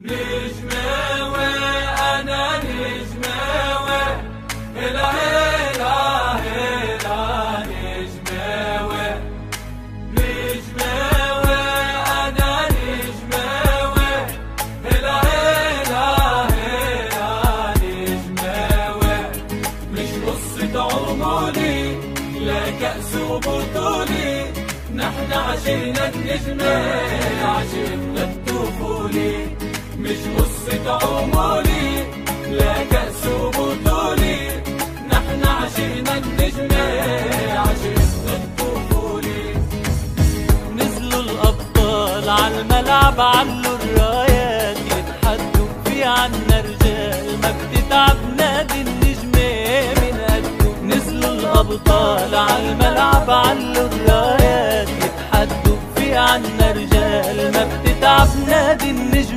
نجماوي أنا نجماوي، هلا هلا هلا نجماوي، نجماوي أنا نجماوي، هلا هلا هلا نجماوي. مش قصة عمري لا كأس وبطولي، نحن عشقنا النجمة عشقنا الطفولي. مش قصة عمري لا كأس وبطولي، نحن عشقنا النجمة عشقنا الطفولي. نزلوا الأبطال عالملعب علوا الرايات، يتحدوا في عنا رجال ما بتتعب نادي النجمة من قده. نزلوا الأبطال عالملعب علوا الرايات، يتحدوا في عنا رجال ما بتتعب نادي النجمة